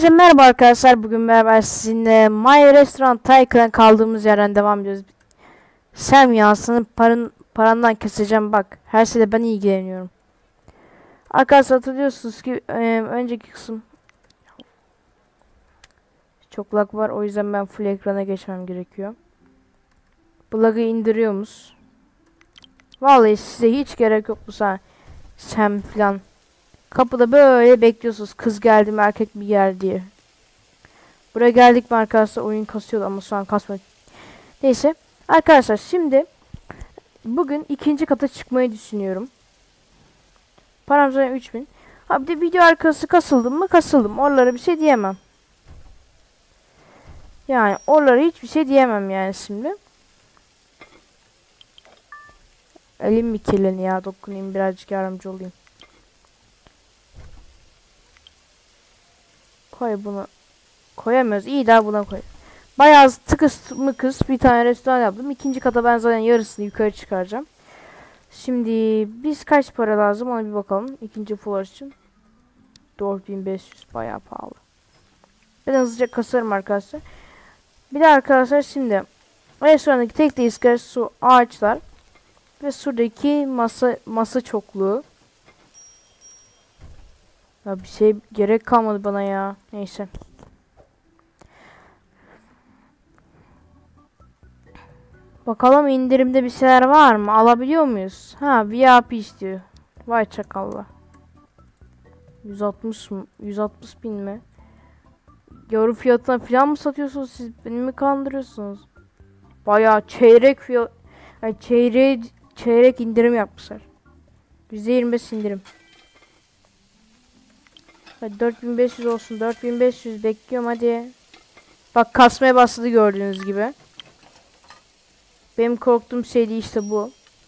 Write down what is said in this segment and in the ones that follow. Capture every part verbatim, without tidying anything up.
Hepinize merhaba arkadaşlar. Bugün beraber sizinle My Restaurant Tycoon'a kaldığımız yerden devam ediyoruz. Sam ya, senin paran, parandan keseceğim bak. Her şeyle ben ilgileniyorum. Arkadaşlar hatırlıyorsunuz ki e, önceki kısım çok lag var, o yüzden ben full ekrana geçmem gerekiyor. Bu lag'ı indiriyormuş. Vallahi size hiç gerek yok bu sana Sam falan. Kapıda böyle bekliyorsunuz, kız geldi mi erkek mi geldi diye. Buraya geldik mi arkadaşlar, oyun kasıyordu ama şu an kasmıyor. Neyse arkadaşlar, şimdi bugün ikinci kata çıkmayı düşünüyorum. Param zaten üç bin. Ha bir de video arkası kasıldım mı kasıldım. Oralara bir şey diyemem. Yani oralara hiçbir şey diyemem yani şimdi. Elim mi kirleni ya, dokunayım birazcık, yardımcı olayım. Koy bunu. Koyamıyoruz. İyi, daha buna koy. Bayağı tıkıs mıkıs bir tane restoran yaptım. İkinci kata ben zaten yarısını yukarı çıkaracağım. Şimdi biz kaç para lazım ona bir bakalım. İkinci floor için. dört bin beş yüz, bayağı pahalı. Ben hızlıca kasarım arkadaşlar. Bir de arkadaşlar şimdi restorandaki tek değişken su, ağaçlar ve şuradaki masa masa çokluğu. Ya bir şey gerek kalmadı bana ya. Neyse. Bakalım indirimde bir şeyler var mı? Alabiliyor muyuz? Ha, V I P istiyor. Vay çakallar. yüz altmış mı? yüz altmış bin mi? Yarı fiyatına falan mı satıyorsunuz siz? Beni mi kandırıyorsunuz? Bayağı çeyrek fiyat, yani çeyrek çeyrek indirim yapmışlar. yüzde yirmi beş indirim. Hadi dört bin beş yüz olsun. dört bin beş yüz bekliyorum hadi. Bak kasmaya başladı gördüğünüz gibi. Benim korktuğum şey de işte bu.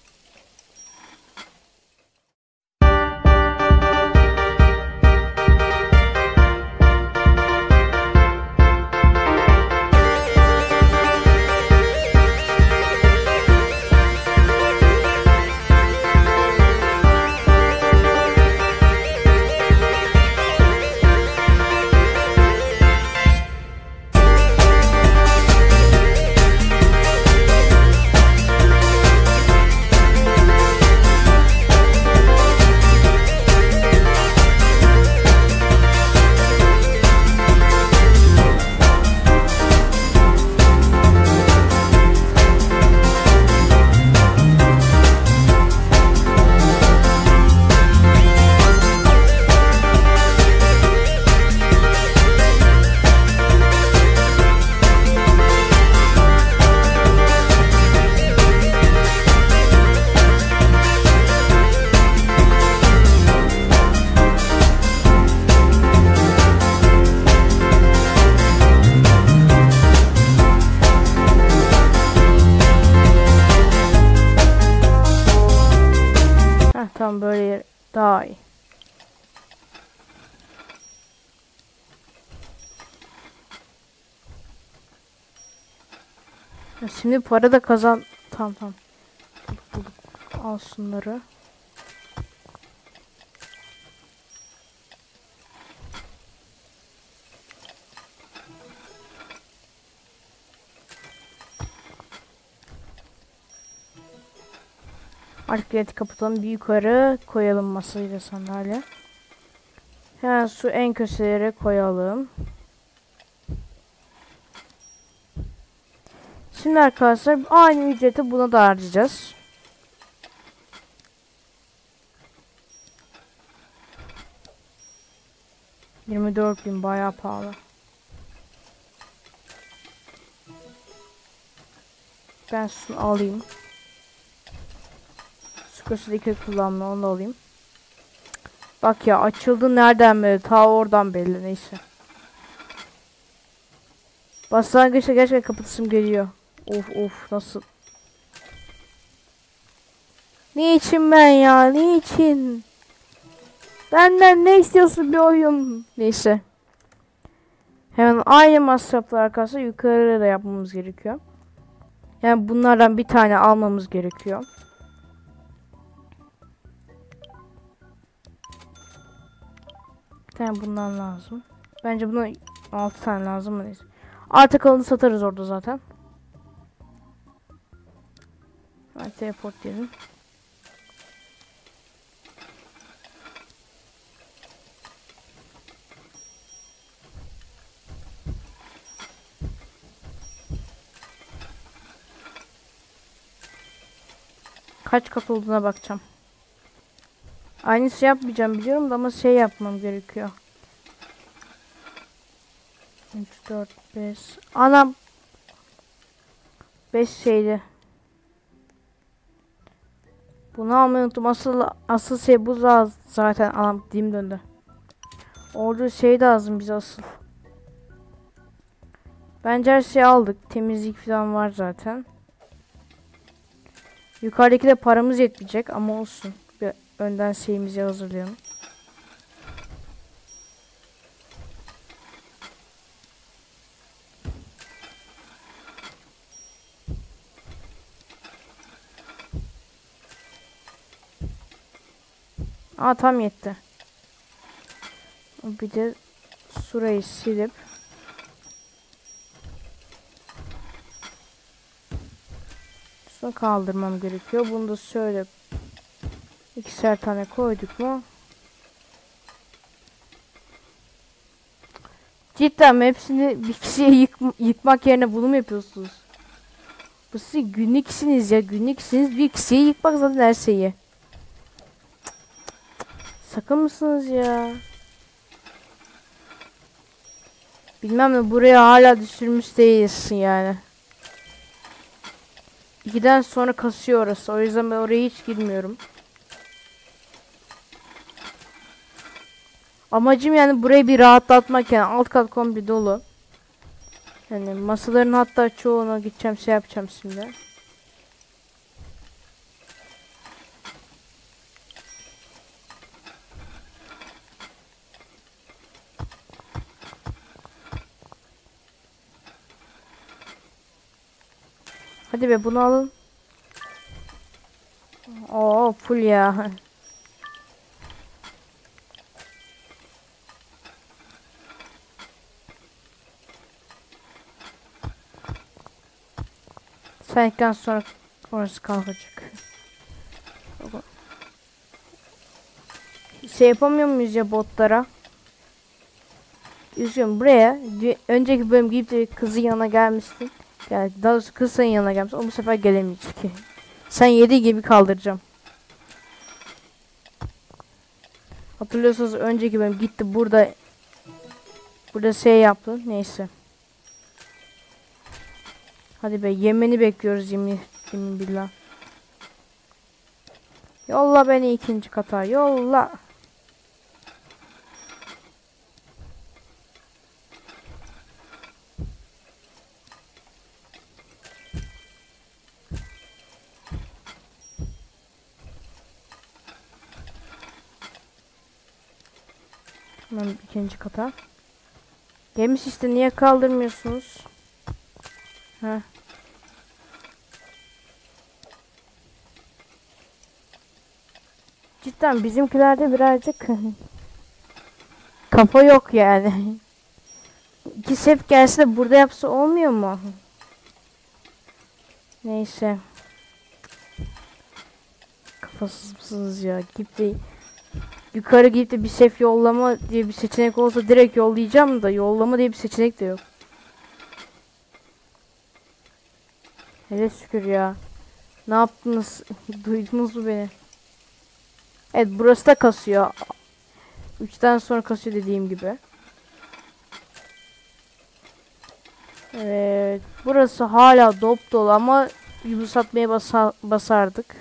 Tam böyle daha iyi. Ya şimdi para da kazan. Tamam tamam. Bulduk, bulduk. Al şunları. Arkeleti kapatalım. Bir yukarı koyalım masayla sandalye. Hemen su en köşelere koyalım. Şimdi arkadaşlar aynı ücreti buna da harcayacağız. yirmi dört bin bayağı pahalı. Ben şunu alayım. Köşedeki kullanma, onu alayım. Bak ya, açıldı nereden belli? Ta oradan belli, neyse. Başlangıçta gerçekten kapatasım geliyor. Of of, nasıl? Niçin ben ya? Niçin? Benden ne istiyorsun bir oyun? Neyse. Hemen aynı masraflar arkadaşlar yukarıda da yapmamız gerekiyor. Yani bunlardan bir tane almamız gerekiyor. Bir tane bundan lazım. Bence buna altı tane lazım mı neyse. Artık kalanı satarız orada zaten. Ben teleport diyelim. Kaç kat olduğuna bakacağım. Aynısı yapmayacağım biliyorum da ama şey yapmam gerekiyor. üç, dört, beş. Anam. beş şeydi. Bunu almayı unuttum. Asıl, asıl şey bu zaten. Anam dilim döndü. Orada şey lazım bize asıl. Bence her şeyi aldık. Temizlik falan var zaten. Yukarıdaki de paramız yetmeyecek ama olsun. Bir önden şeyimizi hazırlayalım. Aa tam yetti. Bir de şurayı silip sonra kaldırmam gerekiyor. Bunu da şöyle ikişer tane koyduk mu? Cidden mi? Hepsini bir kişiye yık yıkmak yerine bunu mu yapıyorsunuz? Bu siz günlüksiniz ya. Günlüksiniz. Bir kişiye yıkmak zaten her şeyi. Sakın mısınız ya? Bilmem ne buraya hala düşürmüş değilsin yani. ikiden sonra kasıyor orası. O yüzden ben oraya hiç girmiyorum. Amacım yani burayı bir rahatlatmak yani alt kat komple dolu. Yani masaların hatta çoğuna gideceğim şey yapacağım şimdi. Hadi be bunu alın. Oo full ya. Sendikten sonra orası kalkacak. Şey yapamıyor muyuz ya botlara? Üzüyorum buraya. Önceki bölüm gidip de kızın yanına gelmiştin. Yani daha doğrusu kız senin yanına gelmiş. O bu sefer gelemeyecek ki. Sen yedi gibi kaldıracağım. Hatırlıyorsanız önceki bölüm gitti burada. Burada şey yaptı. Neyse. Hadi be yemeni bekliyoruz yemin, yemin billah. Yolla beni ikinci kata. Yolla. Hemen ikinci kata. Gelmiş işte niye kaldırmıyorsunuz? Heh. Cidden bizimkilerde birazcık kafa yok yani. İki sef gelse de burada yapsa olmuyor mu? Neyse. Kafasız mısınız ya? Gidip de yukarı gidip de bir sef yollama diye bir seçenek olsa direkt yollayacağım da yollama diye bir seçenek de yok. Hele şükür ya. Ne yaptınız? Duydunuz mu beni? Evet burası da kasıyor. üçten sonra kasıyor dediğim gibi. Evet. Burası hala dop dolu ama yumuşatmaya basa basardık.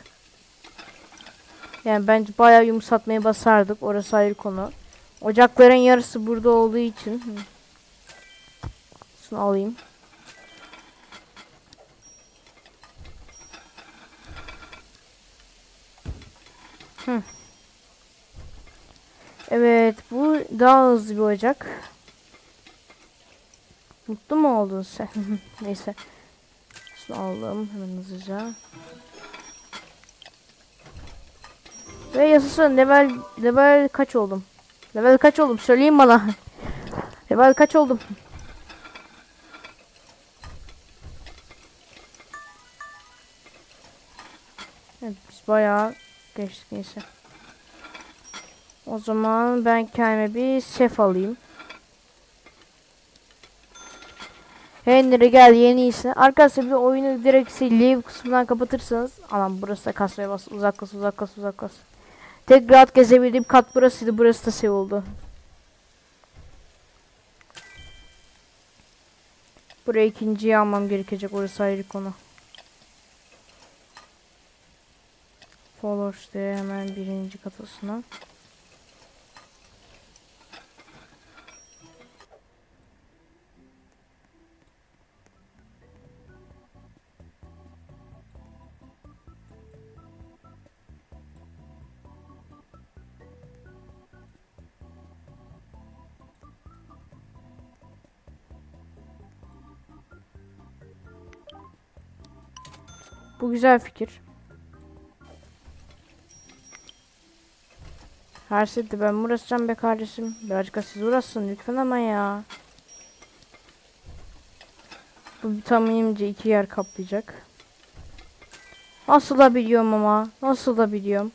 Yani bence bayağı yumuşatmaya basardık. Orası ayrı konu. Ocakların yarısı burada olduğu için. Şunu alayım. Hı. Evet bu daha hızlı bir ocak. Mutlu mu oldun sen? Neyse. Şunu alalım hemen hızlıca. Ve yasası level level kaç oldum? Level kaç oldum? Söyleyin bana. Level kaç oldum? Evet, biz bayağı geçtik neyse. O zaman ben kendime bir şef alayım. Henry gel yeni iyisi. Arkadaşlar bir oyunu direkt leave kısmından kapatırsanız. Anam burası da kasmaya bas. Uzak kas uzak kas uzak kas. Tek rahat gezebildiğim kat burasıydı. Burası da şey oldu. Buraya ikinciyi almam gerekecek. Orası ayrı konu. Followers diye hemen birinci katasına. Bu güzel fikir. Her şeyde ben mi uğraşacağım be kardeşim? Birazcık da siz uğraşsın lütfen ama ya. Bu tahminimce iki yer kaplayacak. Nasıl da biliyorum ama. Nasıl da biliyorum.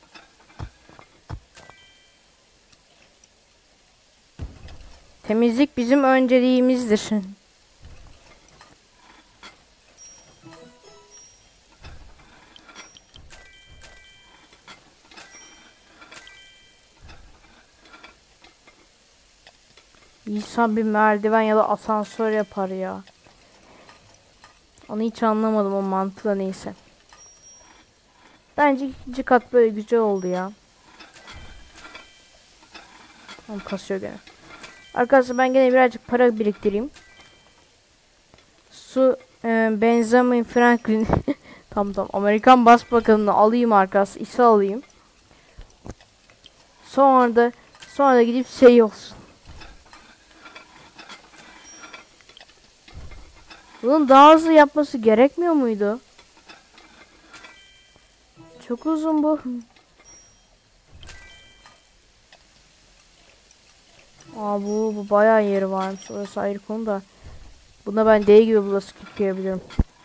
Temizlik bizim önceliğimizdir. İnsan bir merdiven ya da asansör yapar ya. Onu hiç anlamadım o mantığı da neyse. Bence ikinci kat böyle güzel oldu ya. Tamam kasıyor gene. Arkadaşlar ben gene birazcık para biriktireyim. Su e, Benjamin Franklin tam tam Amerikan Başbakanını alayım arkadaşlar. İse alayım. Sonra da sonra da gidip şey olsun. Bunun daha hızlı yapması gerekmiyor muydu? Çok uzun bu. Aa bu, bu bayağı yeri varmış. Orası ayrı konu da. Buna ben D gibi bulaşık yıkayabilirim.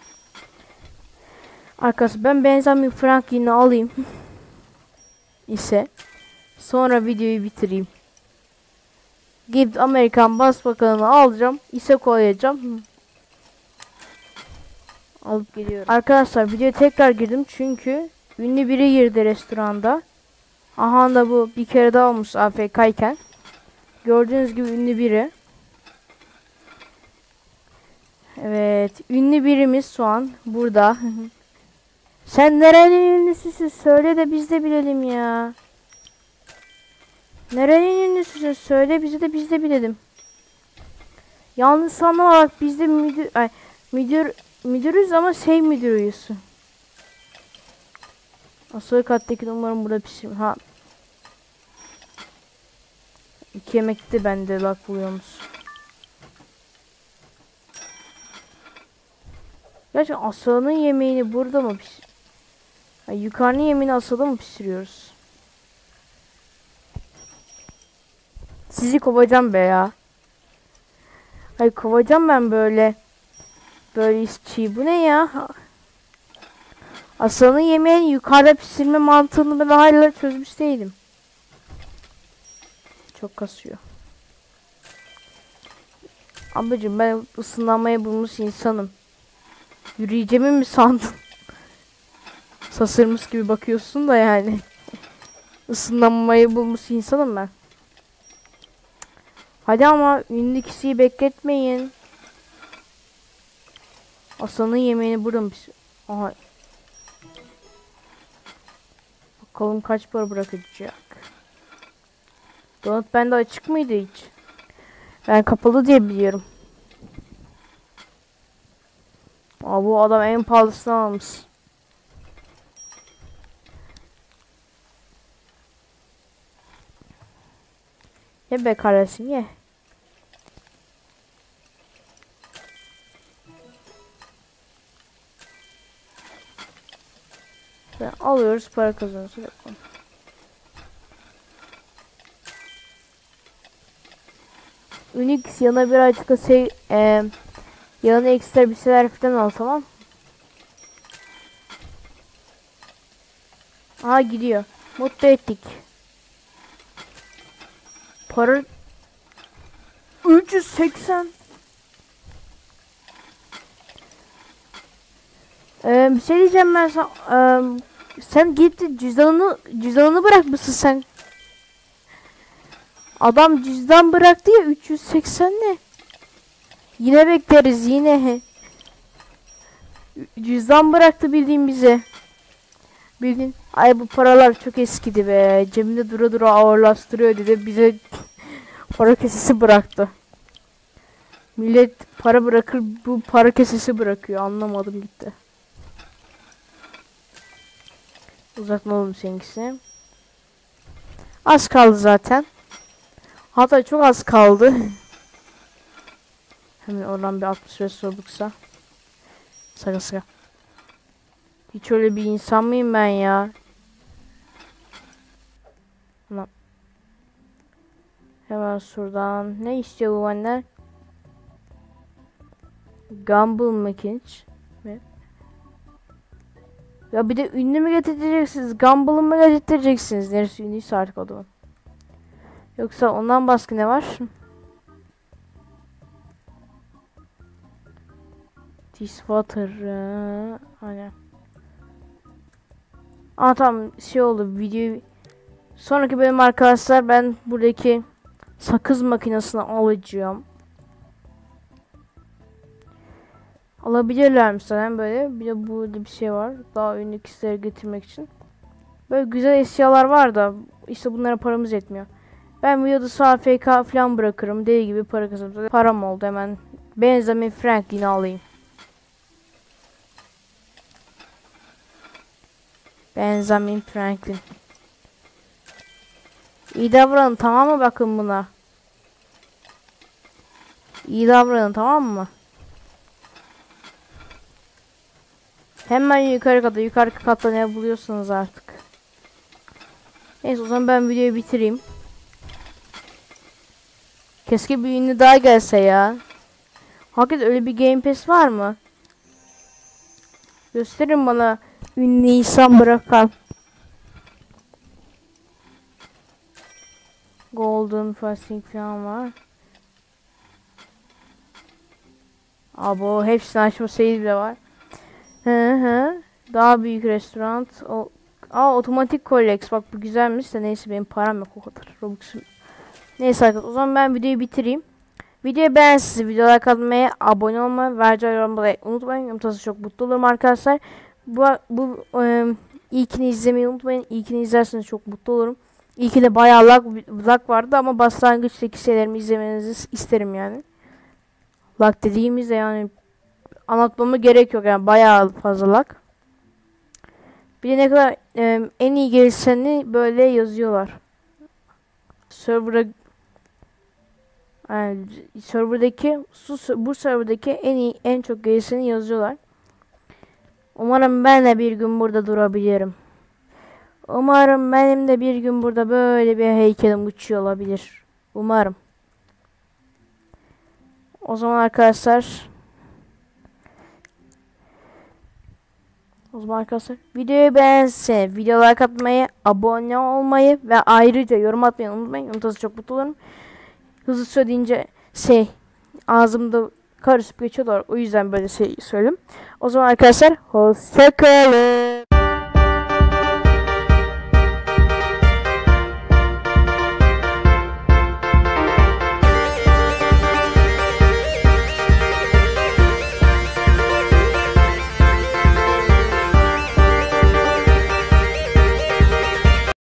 Arkadaşlar ben Benjamin Franklin'i alayım. ise sonra videoyu bitireyim. Gidip Amerikan Başbakanını alacağım. İse koyacağım. Alıp geliyorum. Arkadaşlar videoya tekrar girdim çünkü ünlü biri girdi restoranda. Aha da bu bir kere daha olmuş A F K'yken. Gördüğünüz gibi ünlü biri. Evet, ünlü birimiz şu an burada. Sen nerenin ünlüsüsün? Söyle de biz de bilelim ya. Nerenin ünlüsüsün? Söyle bize de biz de bilelim. Yalnız sana bak biz de müdür, ay, müdür müdürüz ama şey müdürüyüz. Asıl kattaki umarım burada pişirim. Ha. İki yemekte bende lak buluyormuş. Gerçekten Aslan'ın yemeğini burada mı pişir? Yani yukarının yemeğini Aslan'da mı pişiriyoruz? Sizi kovacağım be ya. Hayır kovacağım ben böyle. Böyle işçiyi. Bu ne ya? Aslan'ın yemeğini yukarıda pişirme mantığını ben hala çözmüş değilim. Çok kasıyor. Ablacığım ben ısınlanmayı bulmuş insanım. Yürüyeceğimi mi sandın? Sasırmış gibi bakıyorsun da yani. Isınlanmayı bulmuş insanım ben. Hadi ama ünlü kişiyi bekletmeyin. Aslanın yemeğini burada mı pişir? Aha. Bakalım kaç para bırakacak. Donut bende açık mıydı hiç? Ben kapalı diye biliyorum. Aa, bu adam en pahalısını almış. Ye be kardeşim ye. Ve alıyoruz para kazanıyoruz. Unix yanına birazcık da şey e, yanına ekstra bir şeyler falan al, tamam. Aha gidiyor. Mutlu ettik. Para üç yüz seksen. Ee, bir şey diyeceğim ben sana. Ee, sen gidip de cüzdanını cüzdanını bırakmışsın sen. Adam cüzdan bıraktı ya, üç yüz seksen ne? Yine bekleriz yine. Cüzdan bıraktı bildiğin bize. Bildiğin. Ay bu paralar çok eskidi be. Cebimde dura dura ağırlaştırıyor dedi. Bize para kesesi bıraktı. Millet para bırakır, bu para kesesi bırakıyor. Anlamadım gitti. Uzatmalım seninkisi. Az kaldı zaten. Hatta çok az kaldı. Hemen oradan bir altmış beş Robux'a. Saka saka. Hiç öyle bir insan mıyım ben ya? Tamam. Hemen şuradan. Ne istiyor bu benden? Gumball Makinç. Ya bir de ünlü mü getireceksiniz? Gumball'ı mı getireceksiniz? Neresi ünlüyse artık o da. Yoksa ondan başka ne var? This water. Hani. Aa tamam, şey oldu, videoyu sonraki bölüm arkadaşlar ben buradaki sakız makinesini alacağım. Alabilirler mesela böyle. Bir de burada bir şey var. Daha ünlü kişileri getirmek için. Böyle güzel eşyalar var da işte bunlara paramız yetmiyor. Ben videoda sağ F K falan bırakırım. Deli gibi para kazanırım. Param oldu, hemen Benjamin Franklin'i alayım. Benjamin Franklin. İyi davranın tamam mı, bakın buna. İyi davranın tamam mı? Hemen yukarı kata, yukarı katta ne buluyorsunuz artık. Neyse o zaman ben videoyu bitireyim. Keşke bir ünlü daha gelse ya. Hakikaten öyle bir Game Pass var mı? Gösterin bana ünlü insan bırakan. Golden Fasting falan var. Abo hepsini açma şeyi bile var. Hı hı. Daha büyük restoran. O Aa otomatik Collex. Bak bu güzelmiş de neyse benim param yok o kadar. Robux'um. Neyse arkadaşlar o zaman ben videoyu bitireyim. Videoyu beğendiyseniz videoya kalmayı, abone olmayı, vereceği yorumları unutmayın. Yorumlarsanız çok mutlu olurum arkadaşlar. Bu bu e, ilkini izlemeyi unutmayın. İlkini izlerseniz çok mutlu olurum. İlkinde bayağı lag, lag vardı ama başlangıçtaki şeylerimi izlemenizi isterim yani. Lag dediğimizde yani anlatmama gerek yok yani bayağı fazla lag. Bir de ne kadar e, en iyi gelişeni böyle yazıyorlar. Server'a yani serverdaki su, bu serverdaki en iyi en çok gelişeni yazıyorlar. Umarım ben de bir gün burada durabilirim. Umarım benim de bir gün burada böyle bir heykelim uçuyor olabilir. Umarım. O zaman arkadaşlar O zaman arkadaşlar videoyu beğense, video like atmayı, abone olmayı ve ayrıca yorum atmayı unutmayın. Unutursanız çok mutlu olurum. Hızlı söyleyince şey ağzımda karışıp geçiyorlar. O yüzden böyle şey söyledim. O zaman arkadaşlar hoşça kalın.